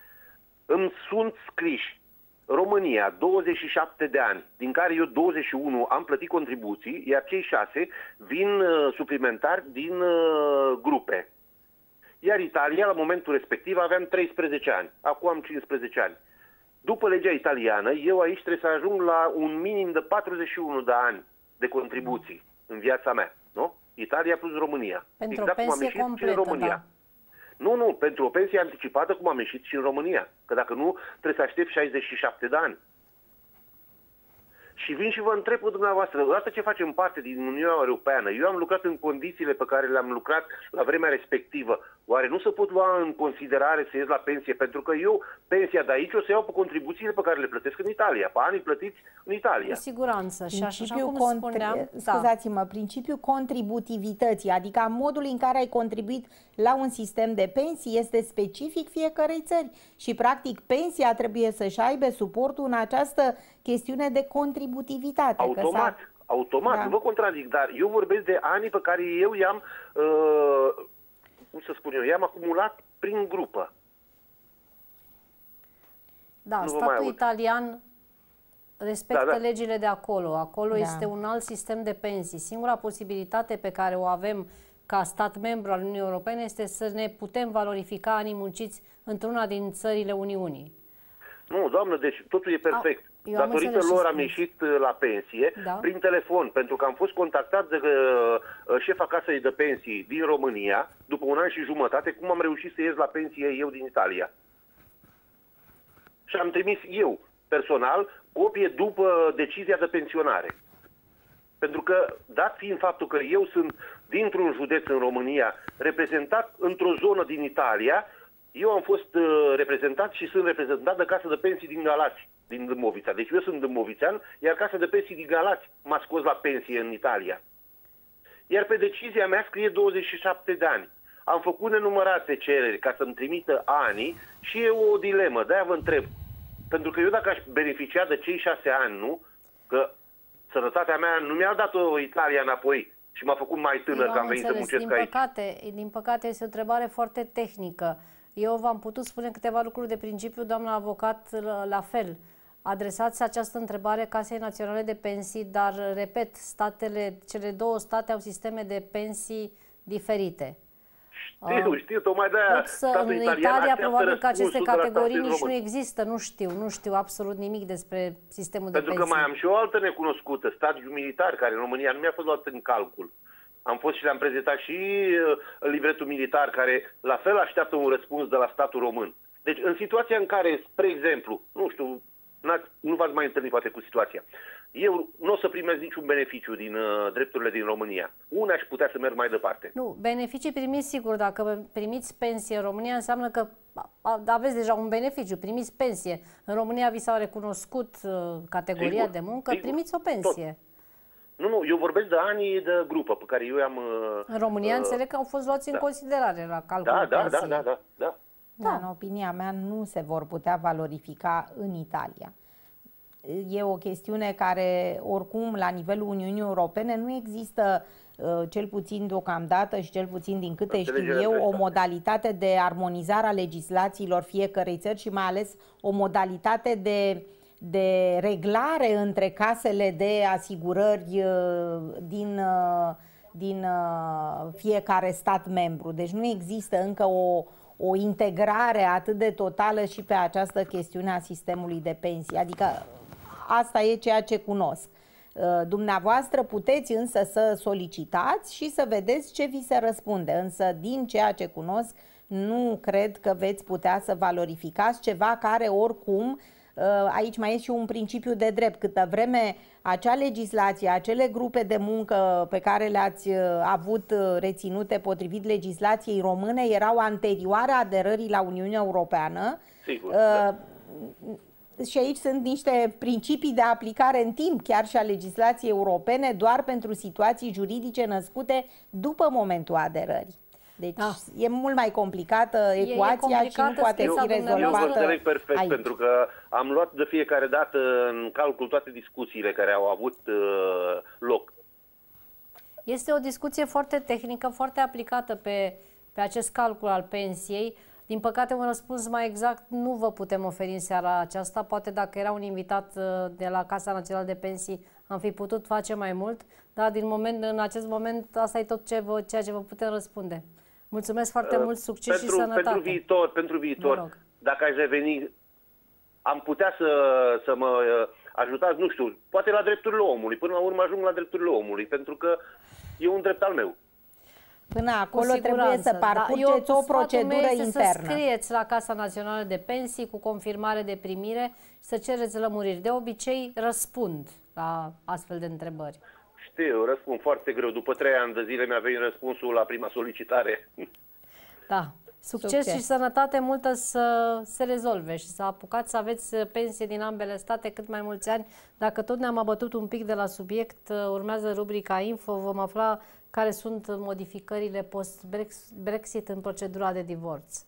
îmi sunt scriși România, douăzeci și șapte de ani, din care eu douăzeci și unu am plătit contribuții, iar cei șase vin uh, suplimentari din uh, grupe. Iar Italia, la momentul respectiv, aveam treisprezece ani, acum am cincisprezece ani. După legea italiană, eu aici trebuie să ajung la un minim de patruzeci și unu de ani de contribuții în viața mea, nu? Italia plus România. Pentru exact o pensie cum am ieșit completă, și în România. da. Nu, nu, pentru o pensie anticipată cum am ieșit și în România. Că dacă nu, trebuie să aștept șaizeci și șapte de ani. Și vin și vă întreb pe dumneavoastră, odată ce facem parte din Uniunea Europeană, eu am lucrat în condițiile pe care le-am lucrat la vremea respectivă, oare nu se pot lua în considerare să ies la pensie? Pentru că eu, pensia de aici, o să iau pe contribuțiile pe care le plătesc în Italia, pe anii plătiți în Italia. Cu siguranță. Și așa cum Contri... spuneam... Scuzați-mă, principiul contributivității, adică a modului în care ai contribuit la un sistem de pensii, este specific fiecărei țări. Și, practic, pensia trebuie să-și aibă suportul în această chestiune de contributivitate. Automat, că automat, da. nu vă contradic, dar eu vorbesc de anii pe care eu i-am, uh, cum să spun eu, i-am acumulat prin grupă. Da, Nu statul italian respectă da, da. legile de acolo. Acolo Da. este un alt sistem de pensii. Singura posibilitate pe care o avem ca stat membru al Uniunii Europene este să ne putem valorifica anii munciți într-una din țările Uniunii. Nu, doamnă, deci totul e perfect. A, eu am Datorită lor am spus. ieșit la pensie, Da. prin telefon, pentru că am fost contactat de uh, șefa casei de pensii din România, după un an și jumătate, cum am reușit să ies la pensie eu din Italia. Și am trimis eu, personal, copie după decizia de pensionare. Pentru că, dat fiind faptul că eu sunt dintr-un județ în România, reprezentat într-o zonă din Italia, eu am fost uh, reprezentat și sunt reprezentat de Casa de Pensii din Galați, din Dâmbovița. Deci eu sunt dâmbovițean, iar Casa de Pensii din Galați m-a scos la pensie în Italia. Iar pe decizia mea scrie douăzeci și șapte de ani. Am făcut nenumărate cereri ca să-mi trimită anii și e o dilemă. De-aia vă întreb. Pentru că eu dacă aș beneficia de cei șase ani, nu? Că sănătatea mea nu mi-a dat-o Italia înapoi și m-a făcut mai tânăr că am venit să muncesc din aici. Păcate, din păcate este o întrebare foarte tehnică. Eu v-am putut spune câteva lucruri de principiu, doamna avocat, la fel. Adresați această întrebare Casei Naționale de Pensii, dar, repet, statele, cele două state au sisteme de pensii diferite. Știu, uh, știu, tocmai de-aia statul în italian Italia probabil că aceste categorii nici român. nu există, nu știu, nu știu absolut nimic despre sistemul Pentru de pensii. Pentru că mai am și o altă necunoscută, stadiul militar, care în România nu mi-a fost luat în calcul. Am fost și le-am prezentat și uh, livretul militar, care la fel așteaptă un răspuns de la statul român. Deci în situația în care, spre exemplu, nu știu, nu v-ați mai întâlnit poate cu situația, eu nu o să primesc niciun beneficiu din uh, drepturile din România. Una aș putea să merg mai departe. Nu, beneficii primiți sigur. Dacă primiți pensie în România, înseamnă că aveți deja un beneficiu, primiți pensie. În România vi s-a recunoscut uh, categoria sigur, de muncă, sigur, primiți o pensie. Tot. Nu, nu, eu vorbesc de anii de grupă pe care eu am... Uh, în România uh, înțeleg că au fost luați da. în considerare la calculul da, da, pensiei. Da, da, da, da, da. Da, în opinia mea nu se vor putea valorifica în Italia. E o chestiune care, oricum, la nivelul Uniunii Europene nu există, cel puțin deocamdată și cel puțin din câte știu eu, o modalitate de armonizare a legislațiilor fiecărei țări și mai ales o modalitate de, de reglare între casele de asigurări din, din fiecare stat membru. Deci nu există încă o o integrare atât de totală și pe această chestiune a sistemului de pensii. Adică asta e ceea ce cunosc. Dumneavoastră puteți însă să solicitați și să vedeți ce vi se răspunde. Însă din ceea ce cunosc nu cred că veți putea să valorificați ceva care oricum, aici mai e și un principiu de drept. Câtă vreme acea legislație, acele grupe de muncă pe care le-ați avut reținute potrivit legislației române erau anterioare aderării la Uniunea Europeană. Sigur, da. Și aici sunt niște principii de aplicare în timp chiar și a legislației europene doar pentru situații juridice născute după momentul aderării. Deci da. e mult mai complicată ecuația și nu poate fi rezolvată. Eu vă înțeleg perfect, aici. Pentru că am luat de fiecare dată în calcul toate discuțiile care au avut uh, loc. Este o discuție foarte tehnică, foarte aplicată pe, pe acest calcul al pensiei. Din păcate, un răspuns mai exact nu vă putem oferi în seara aceasta. Poate dacă era un invitat de la Casa Națională de Pensii, am fi putut face mai mult, dar din moment, în acest moment asta e tot ce vă, ceea ce vă putem răspunde. Mulțumesc foarte uh, mult, succes pentru, și sănătate. Pentru viitor, pentru viitor dacă aș reveni, am putea să, să mă ajutați, nu știu, poate la drepturile omului. Până la urmă ajung la drepturile omului, pentru că e un drept al meu. Până acolo trebuie să parcurgeți da, o procedură internă. Să scrieți la Casa Națională de Pensii cu confirmare de primire și să cereți lămuriri. De obicei răspund la astfel de întrebări. Știu, răspund foarte greu. După trei ani de zile mi-a venit răspunsul la prima solicitare. Da. Succes, Succes și sănătate multă să se rezolve și să apucați să aveți pensie din ambele state cât mai mulți ani. Dacă tot ne-am abătut un pic de la subiect, urmează rubrica Info, vom afla care sunt modificările post-Brexit în procedura de divorț.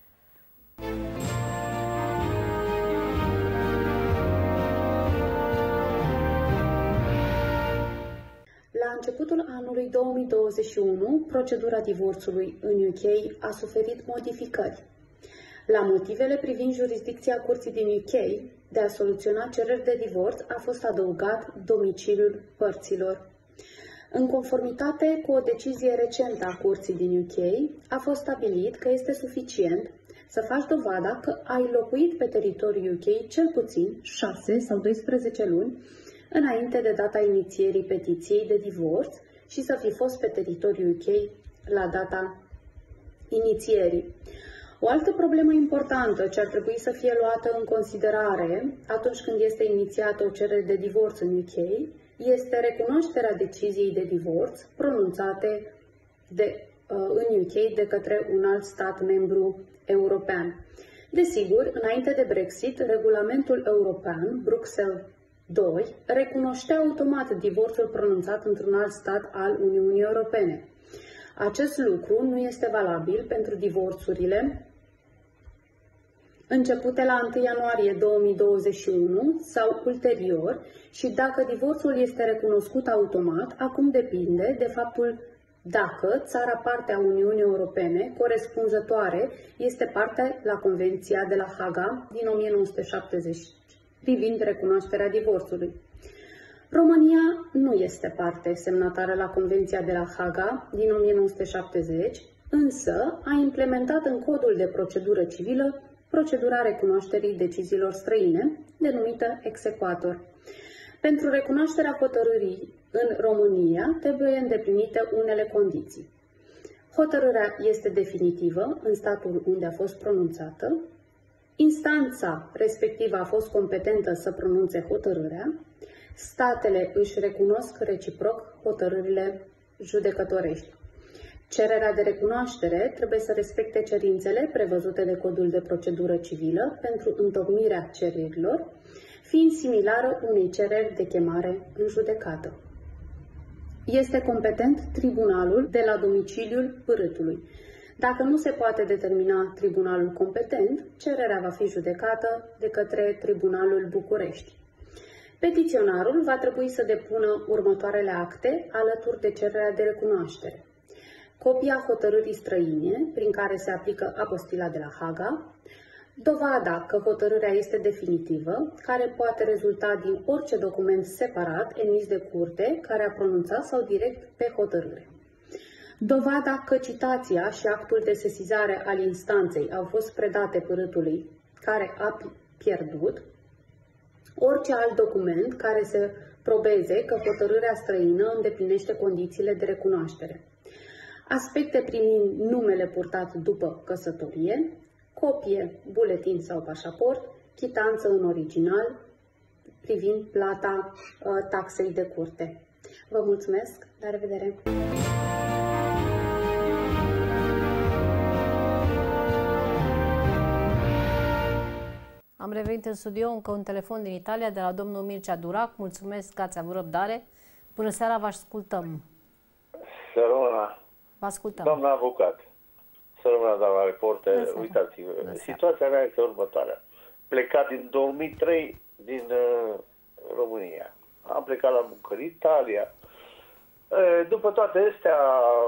La începutul anului două mii douăzeci și unu, procedura divorțului în U K a suferit modificări. La motivele privind jurisdicția Curții din U K de a soluționa cereri de divorț a fost adăugat domiciliul părților. În conformitate cu o decizie recentă a Curții din U K, a fost stabilit că este suficient să faci dovada că ai locuit pe teritoriul U K cel puțin șase sau doisprezece luni înainte de data inițierii petiției de divorț și să fi fost pe teritoriul U K la data inițierii. O altă problemă importantă ce ar trebui să fie luată în considerare atunci când este inițiată o cerere de divorț în U K este recunoașterea deciziei de divorț pronunțate de, în U K de către un alt stat membru european. Desigur, înainte de Brexit, regulamentul european, Bruxelles doi, recunoștea automat divorțul pronunțat într-un alt stat al Uniunii Europene. Acest lucru nu este valabil pentru divorțurile începute la întâi ianuarie două mii douăzeci și unu sau ulterior și dacă divorțul este recunoscut automat, acum depinde de faptul dacă țara parte a Uniunii Europene corespunzătoare este parte la Convenția de la Haga din o mie nouă sute șaptezeci privind recunoașterea divorțului. România nu este parte semnatară la Convenția de la Haga din o mie nouă sute șaptezeci, însă a implementat în codul de procedură civilă procedura recunoașterii deciziilor străine, denumită exequatur. Pentru recunoașterea hotărârii în România trebuie îndeplinite unele condiții. Hotărârea este definitivă în statul unde a fost pronunțată, instanța respectivă a fost competentă să pronunțe hotărârea, statele își recunosc reciproc hotărârile judecătorești. Cererea de recunoaștere trebuie să respecte cerințele prevăzute de Codul de Procedură Civilă pentru întocmirea cererilor, fiind similară unei cereri de chemare în judecată. Este competent tribunalul de la domiciliul părâtului. Dacă nu se poate determina tribunalul competent, cererea va fi judecată de către Tribunalul București. Petiționarul va trebui să depună următoarele acte alături de cererea de recunoaștere: copia hotărârii străine prin care se aplică apostila de la Haga, dovada că hotărârea este definitivă, care poate rezulta din orice document separat emis de curte care a pronunțat sau direct pe hotărâre. Dovada că citația și actul de sesizare al instanței au fost predate părâtului care a pierdut, orice alt document care să probeze că hotărârea străină îndeplinește condițiile de recunoaștere. Aspecte privind numele purtat după căsătorie, copie, buletin sau pașaport, chitanță în original privind plata uh, taxei de curte. Vă mulțumesc, la revedere! Am revenit în studio, încă un telefon din Italia de la domnul Mircea Durac. Mulțumesc că ați avut răbdare. Bună seara, vă ascultăm. Să rămână. Vă ascultăm. Doamna avocat, să rămână, doamna reporter, uitați-vă. Situația mea este următoarea. Plecat din două mii trei din uh, România. Am plecat la muncă în Italia. Uh, după toate astea,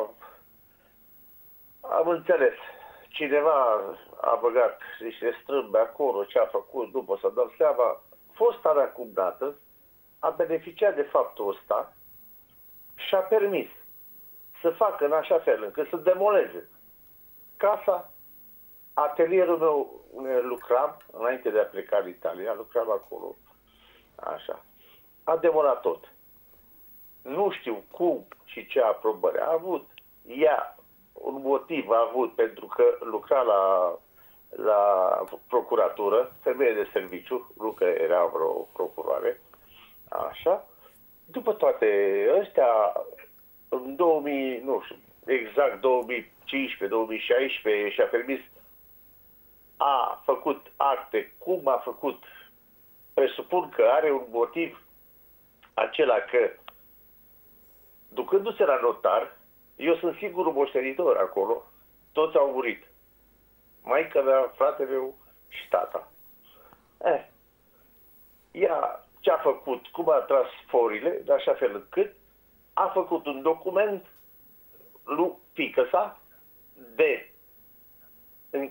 am înțeles. Cineva a băgat niște strâmbe acolo, ce a făcut, după să dăm seama, fosta mea cumnată a beneficiat de faptul ăsta și a permis să facă în așa fel încât să demoleze casa, atelierul meu unde lucram, înainte de a pleca în Italia, lucram acolo, așa. A demolat tot. Nu știu cum și ce aprobări a avut. Ea un motiv a avut pentru că lucra la, la procuratură, femeie de serviciu, nu că era vreo procuroare, așa. După toate astea, în două mii, nu știu, exact două mii cincisprezece două mii șaisprezece și-a permis, a făcut acte, cum a făcut, presupun că are un motiv acela că, ducându-se la notar, eu sunt singurul moștenitor acolo, toți au murit. Maica mea, fratele meu și tata. Eh, ea ce-a făcut, cum a tras forile, de așa fel încât a făcut un document lui fiică-sa de, în,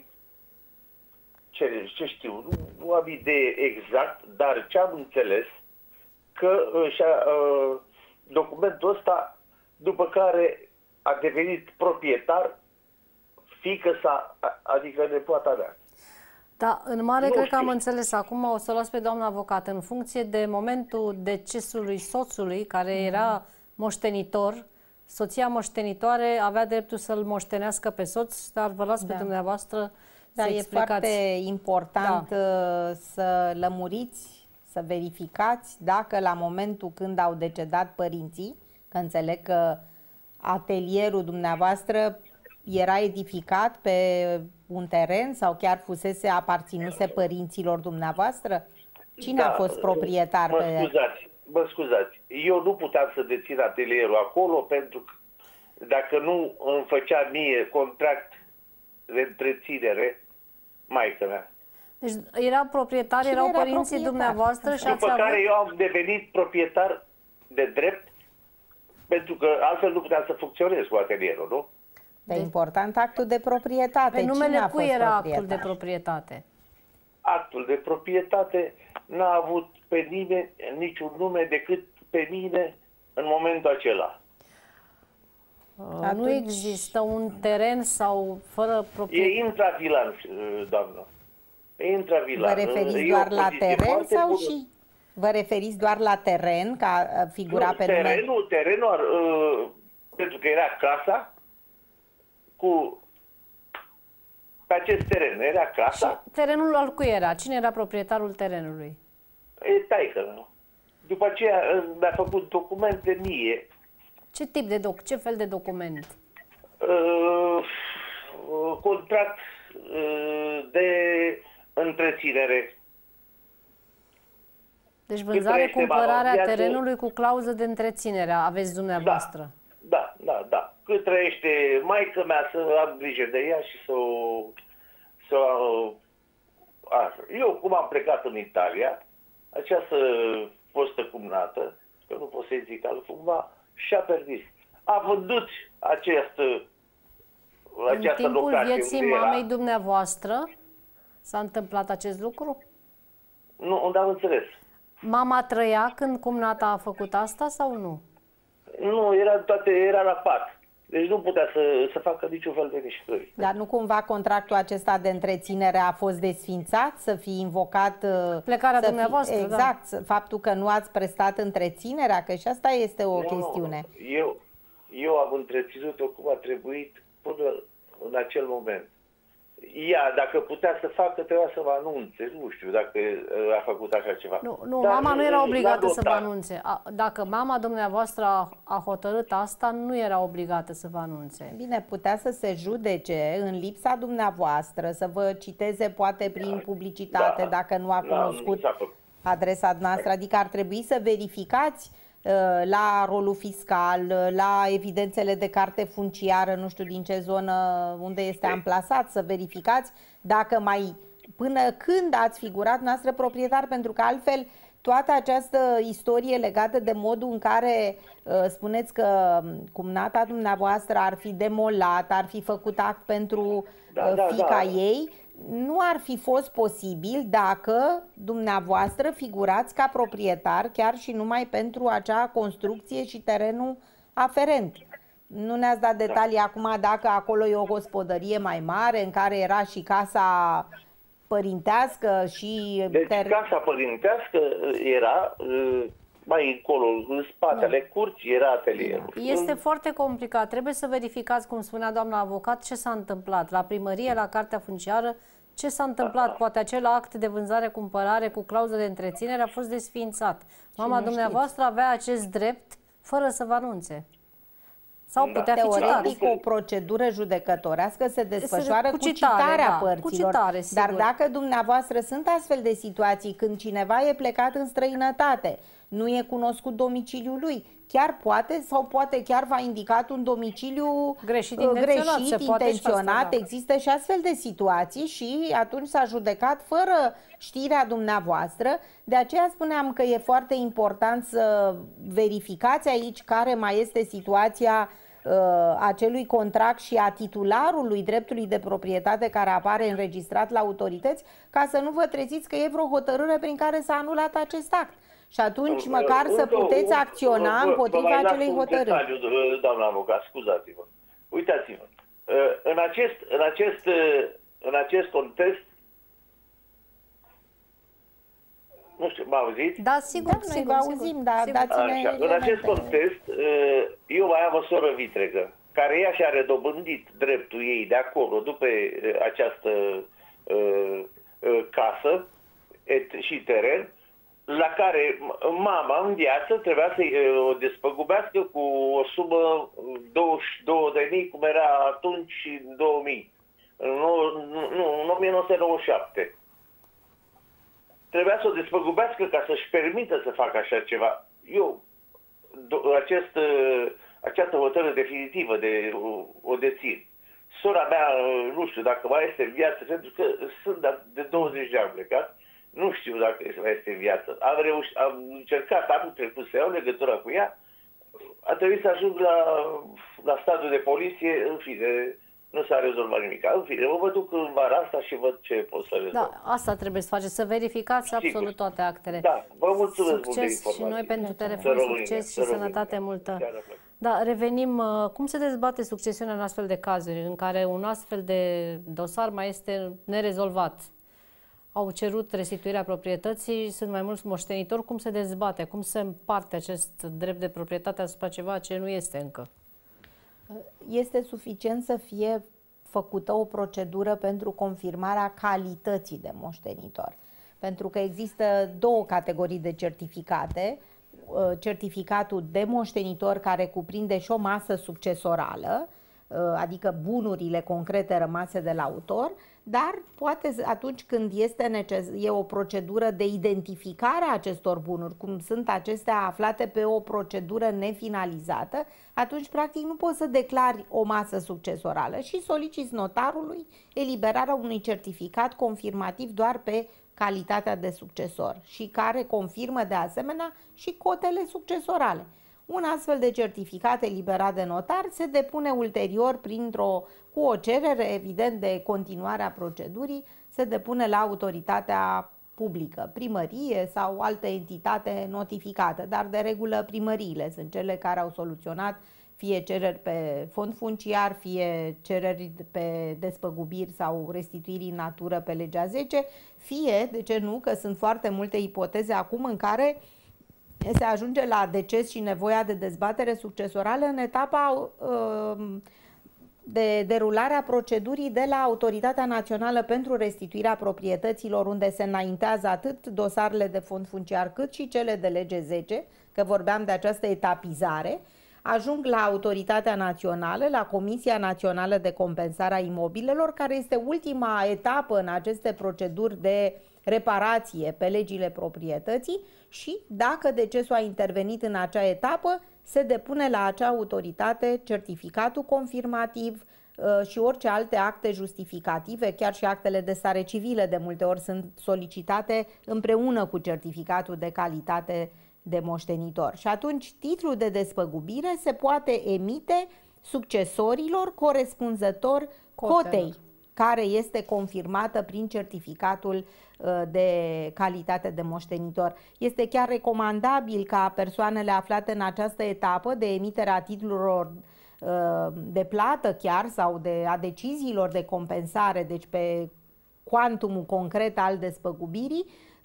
ce, ce știu, nu, nu am idee exact, dar ce am înțeles, că și-a, uh, documentul ăsta, după care a devenit proprietar fiică-sa, adică nepoata mea. Da, în mare nu cred știu. că am înțeles. Acum o să las pe doamna avocat. În funcție de momentul decesului soțului, care era moștenitor, soția moștenitoare avea dreptul să-l moștenească pe soț, dar vă las pe Da. dumneavoastră Da, să e explicați. foarte important da. să lămuriți, să verificați dacă la momentul când au decedat părinții, că înțeleg că atelierul dumneavoastră era edificat pe un teren sau chiar fusese aparținuse părinților dumneavoastră? Cine da, a fost proprietar? Mă pe... scuzați, mă scuzați. Eu nu puteam să dețin atelierul acolo pentru că dacă nu îmi făcea mie contract de întreținere, maică mea. Deci erau proprietari, Cine erau era părinții proprietar? dumneavoastră și ați După avut... care eu am devenit proprietar de drept, pentru că altfel nu puteam să funcționez cu atelierul, nu? Dar important actul de proprietate. Pe numele Cine a cui fost era proprietar? actul de proprietate? Actul de proprietate n-a avut pe nimeni niciun nume decât pe mine în momentul acela. Atunci... Nu există un teren sau fără proprietate? E intravilan, doamnă. E intravilan. Vă referiți doar la teren sau bună. și... Vă referiți doar la teren, ca figura nu, pe terenul, nume? Terenul, uh, pentru că era casa, cu... Pe acest teren era casa. Și terenul al cui era? Cine era proprietarul terenului? E taică meu. După aceea mi-a făcut documente mie. Ce tip de doc? Ce fel de document? Uh, contract uh, de întreținere. Deci vânzare, cumpărarea terenului cu clauză de întreținere aveți dumneavoastră. Da, da, da. Cât trăiește maică mea, să am grijă de ea și să o... Să, așa. Eu, cum am plecat în Italia, această fostă cumnată, că nu pot să-i zic altcumva, și-a perdis. A vândut această, această în timpul locație. Vieții mamei era... dumneavoastră s-a întâmplat acest lucru? Nu, unde am înțeles. Mama trăia când cumnata a făcut asta sau nu? Nu, era, toate, era la pat. Deci nu putea să, să facă niciun fel de mișcări. Dar nu cumva contractul acesta de întreținere a fost desfințat, să fi invocat... Plecarea dumneavoastră, fi, exact, da. Faptul că nu ați prestat întreținerea, că și asta este o nu, chestiune. Eu, eu am întreținut-o cum a trebuit până în acel moment. Ea, dacă putea să facă, trebuia să vă anunțe. Nu știu dacă a făcut așa ceva. Nu, nu mama nu era obligată să vă anunțe. Dacă mama dumneavoastră a, a hotărât asta, nu era obligată să vă anunțe. Bine, putea să se judece în lipsa dumneavoastră, să vă citeze poate prin publicitate, da, dacă nu a cunoscut da, adresa noastră. Adică ar trebui să verificați la rolul fiscal, la evidențele de carte funciară, nu știu din ce zonă, unde este amplasat, să verificați dacă mai, până când ați figurat noastră proprietar, pentru că altfel toată această istorie legată de modul în care spuneți că cumnata dumneavoastră ar fi demolat, ar fi făcut act pentru da, fiica da, da. ei, nu ar fi fost posibil dacă dumneavoastră figurați ca proprietar chiar și numai pentru acea construcție și terenul aferent. Nu ne-ați dat detalii da. acum dacă acolo e o gospodărie mai mare în care era și casa părintească și... Deci casa părintească era mai încolo, în spatele nu. curții era atelierul. Este în... foarte complicat. Trebuie să verificați, cum spunea doamna avocat, ce s-a întâmplat. La primărie, la cartea funciară, ce s-a întâmplat? Aha. Poate acel act de vânzare-cumpărare cu clauză de întreținere a fost desființat. Mama dumneavoastră știți. avea acest drept fără să vă anunțe. Sau da. putea fi Teoretic, o procedură judecătorească se desfășoară cu, cu citarea da, părților. Cu citare, dar dacă dumneavoastră sunt astfel de situații când cineva e plecat în străinătate, nu e cunoscut domiciliul lui, chiar poate sau poate chiar v-a indicat un domiciliu greșit intenționat, greșit, intenționat. Asta, da. Există și astfel de situații și atunci s-a judecat fără știrea dumneavoastră. De aceea spuneam că e foarte important să verificați aici care mai este situația uh, acelui contract și a titularului dreptului de proprietate care apare înregistrat la autorități, ca să nu vă treziți că e vreo hotărâre prin care s-a anulat acest act. Și atunci măcar să puteți acționa împotriva acelei hotărâri. Doamna avocat, scuzați-vă. Uitați-vă. În acest, în acest, în acest context, nu știu, m-a auzit? Da, sigur, da, sigur, noi vă auzim, da, dați-ne. În acest context, eu mai am o soră vitregă, care ea și-a redobândit dreptul ei de acolo, după această uh, uh, casă et, și teren, la care mama în viață trebuia să o despăgubească cu o sumă douăzeci și două de mii, cum era atunci în două mii, nu, nu, în o mie nouă sute nouăzeci și șapte. Trebuia să o despăgubească ca să-și permită să facă așa ceva. Eu, acest, această hotărâre definitivă de o, o dețin. Sora mea, nu știu dacă mai este în viață, pentru că sunt de douăzeci de ani plecat. Nu știu dacă este în viață. Am, reușit, am încercat anul trecut să iau legătura cu ea. A trebuit să ajung la, la stadiul de poliție. În fine, nu s-a rezolvat nimic. În fine, mă duc în vara asta și văd ce pot să rezolv. Da, asta trebuie să faceți, să verificați Sigur. absolut toate actele. Da, vă mulțumesc succes mult de și noi pentru telefon, succes și sănătate multă. Da, revenim. Cum se dezbate succesiunea în astfel de cazuri, în care un astfel de dosar mai este nerezolvat? Au cerut restituirea proprietății, sunt mai mulți moștenitori. Cum se dezbate? Cum se împarte acest drept de proprietate asupra ceva ce nu este încă? Este suficient să fie făcută o procedură pentru confirmarea calității de moștenitor. Pentru că există două categorii de certificate. Certificatul de moștenitor, care cuprinde și o masă succesorală, adică bunurile concrete rămase de la autor, dar poate atunci când este neces- e o procedură de identificare a acestor bunuri, cum sunt acestea aflate pe o procedură nefinalizată, atunci practic nu poți să declari o masă succesorală și soliciți notarului eliberarea unui certificat confirmativ doar pe calitatea de succesor și care confirmă de asemenea și cotele succesorale. Un astfel de certificat eliberat de notar se depune ulterior printr-o, cu o cerere evident de continuare a procedurii, se depune la autoritatea publică, primărie sau altă entitate notificată, dar de regulă primăriile sunt cele care au soluționat fie cereri pe fond funciar, fie cereri pe despăgubiri sau restituiri în natură pe legea zece, fie, de ce nu, că sunt foarte multe ipoteze acum în care se ajunge la deces și nevoia de dezbatere succesorală în etapa uh, de derulare a procedurii de la Autoritatea Națională pentru Restituirea Proprietăților, unde se înaintează atât dosarele de fond funciar cât și cele de lege zece, că vorbeam de această etapizare, ajung la Autoritatea Națională, la Comisia Națională de Compensare a Imobilelor, care este ultima etapă în aceste proceduri de reparație pe legile proprietății și, dacă decesul a intervenit în acea etapă, se depune la acea autoritate certificatul confirmativ uh, și orice alte acte justificative, chiar și actele de stare civilă de multe ori sunt solicitate împreună cu certificatul de calitate de moștenitor. Și atunci titlul de despăgubire se poate emite succesorilor corespunzător cotei, care este confirmată prin certificatul de calitate de moștenitor. Este chiar recomandabil ca persoanele aflate în această etapă de emiterea titlurilor de plată chiar sau de a deciziilor de compensare, deci pe cuantumul concret al despăgubirii,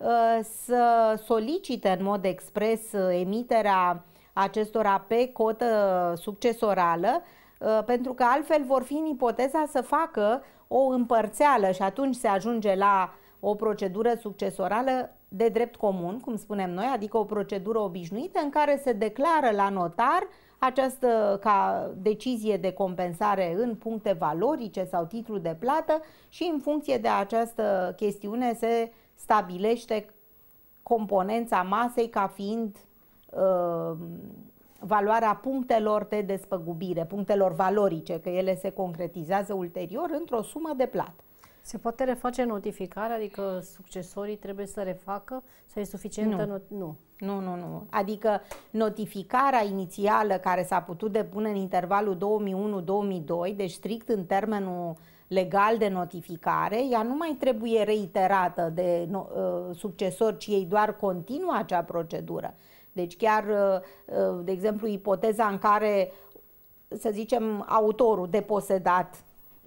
să solicite în mod expres emiterea acestora pe cotă succesorală, pentru că altfel vor fi în ipoteza să facă o împărțeală și atunci se ajunge la o procedură succesorală de drept comun, cum spunem noi, adică o procedură obișnuită în care se declară la notar această ca decizie de compensare în puncte valorice sau titlu de plată și în funcție de această chestiune se stabilește componența masei ca fiind uh, valoarea punctelor de despăgubire, punctelor valorice, că ele se concretizează ulterior într-o sumă de plată. Se poate reface notificarea, adică succesorii trebuie să refacă sau e suficientă? Nu. Nu. Nu, nu, nu. Adică notificarea inițială care s-a putut depune în intervalul două mii unu două mii doi, deci strict în termenul legal de notificare, ea nu mai trebuie reiterată de uh, succesori, ci ei doar continuă acea procedură. Deci chiar, uh, de exemplu, ipoteza în care, să zicem, autorul deposedat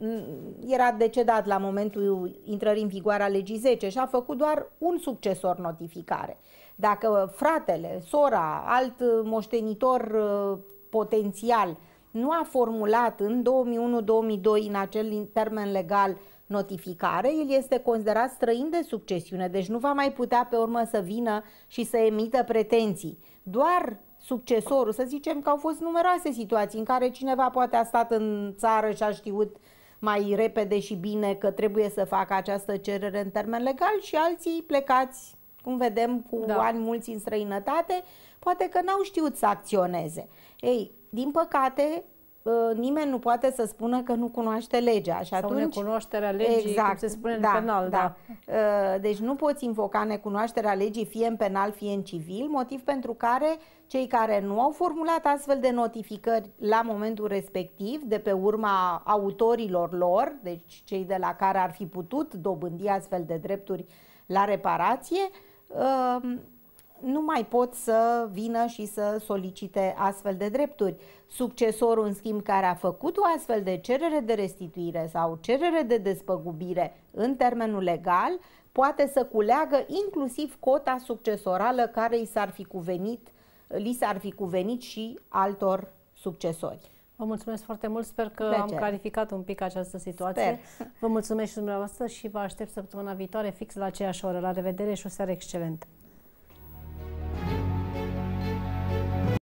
era decedat la momentul intrării în vigoare a legii zece și a făcut doar un succesor notificare. Dacă fratele, sora, alt moștenitor uh, potențial nu a formulat în două mii unu două mii doi în acel termen legal notificare, el este considerat străin de succesiune, deci nu va mai putea pe urmă să vină și să emită pretenții. Doar succesorul, să zicem că au fost numeroase situații în care cineva poate a stat în țară și a știut mai repede și bine că trebuie să facă această cerere în termen legal și alții plecați, cum vedem, cu da. ani mulți în străinătate, poate că n-au știut să acționeze. Ei, din păcate, nimeni nu poate să spună că nu cunoaște legea. Și sau atunci, necunoașterea legii, exact, cum se spune da, în penal. Da. Da. Deci nu poți invoca necunoașterea legii fie în penal, fie în civil, motiv pentru care cei care nu au formulat astfel de notificări la momentul respectiv, de pe urma autorilor lor, deci cei de la care ar fi putut dobândi astfel de drepturi la reparație, nu mai pot să vină și să solicite astfel de drepturi. Succesorul, în schimb, care a făcut o astfel de cerere de restituire sau cerere de despăgubire în termenul legal, poate să culeagă inclusiv cota succesorală care i s-ar fi cuvenit, li s-ar fi cuvenit și altor succesori. Vă mulțumesc foarte mult, sper că Plăcere. am clarificat un pic această situație. Sper. Vă mulțumesc și dumneavoastră și vă aștept săptămâna viitoare fix la aceeași oră. La revedere și o seară excelentă!